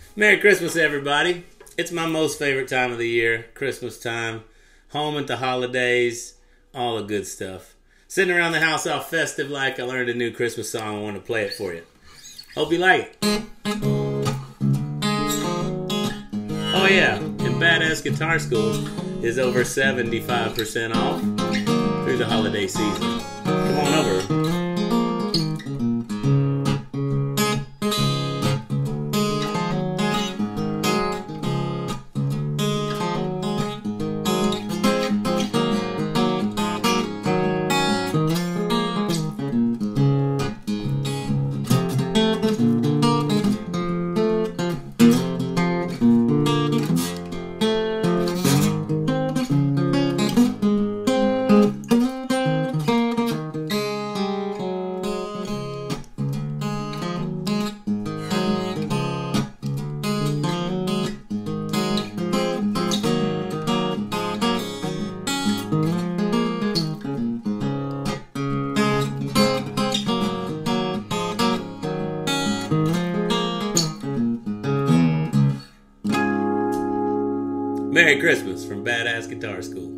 Merry Christmas, everybody. It's my most favorite time of the year, Christmas time. Home at the holidays, all the good stuff. Sitting around the house all festive like I learned a new Christmas song. I want to play it for you. Hope you like it. Oh yeah, and Badass Guitar School is over 75% off through the holiday season. Come on over. Merry Christmas from Badass Guitar School.